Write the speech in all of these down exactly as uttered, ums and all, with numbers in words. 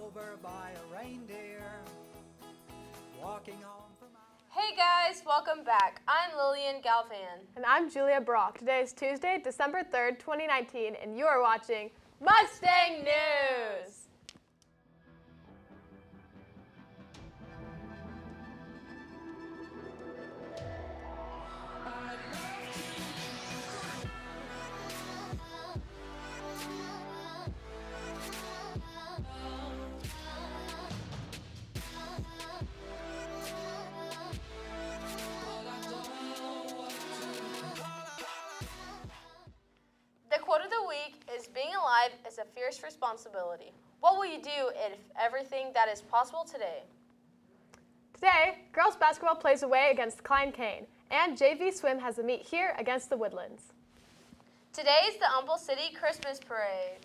over by a reindeer, walking home from our... Hey guys, welcome back. I'm Lillian Galvan. And I'm Julia Brock. Today is Tuesday, December third, twenty nineteen, and you are watching Mustang News! The quote of the week is, being alive is a fierce responsibility. What will you do if everything that is possible today? Today, girls basketball plays away against Klein Kane, and J V swim has a meet here against the Woodlands. Today is the Humble City Christmas Parade.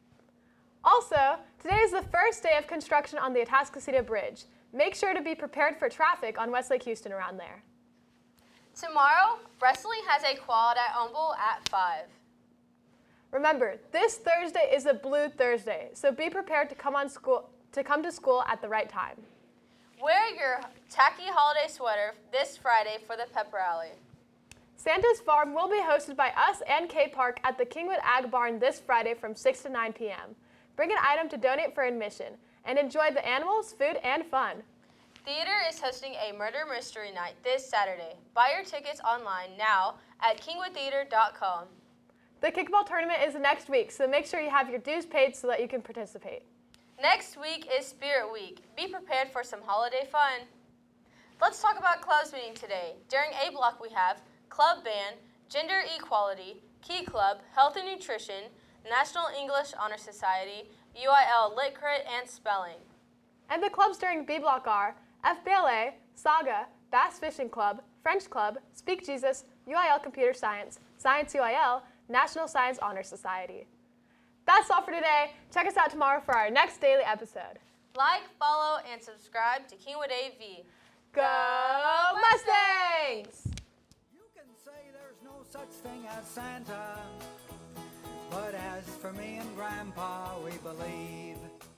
Also, today is the first day of construction on the Atascocita Bridge. Make sure to be prepared for traffic on Westlake Houston around there. Tomorrow, wrestling has a quad at Humble at five. Remember, this Thursday is a Blue Thursday, so be prepared to come on school to come to school at the right time. Wear your tacky holiday sweater this Friday for the pep rally. Santa's Farm will be hosted by us and K-Park at the Kingwood Ag Barn this Friday from six to nine p m Bring an item to donate for admission and enjoy the animals, food, and fun. Theater is hosting a murder mystery night this Saturday. Buy your tickets online now at kingwood theater dot com. The kickball tournament is next week, so make sure you have your dues paid so that you can participate. Next week is Spirit Week. Be prepared for some holiday fun. Let's talk about clubs meeting today. During A Block we have Club Band, Gender Equality, Key Club, Health and Nutrition, National English Honor Society, U I L Lit Crit, and Spelling. And the clubs during B Block are F B L A, Saga, Bass Fishing Club, French Club, Speak Jesus, U I L Computer Science, Science U I L, National Science Honor Society. That's all for today. Check us out tomorrow for our next daily episode. Like, follow, and subscribe to Kingwood A V. Go Mustangs! You can say there's no such thing as Santa, but as for me and Grandpa, we believe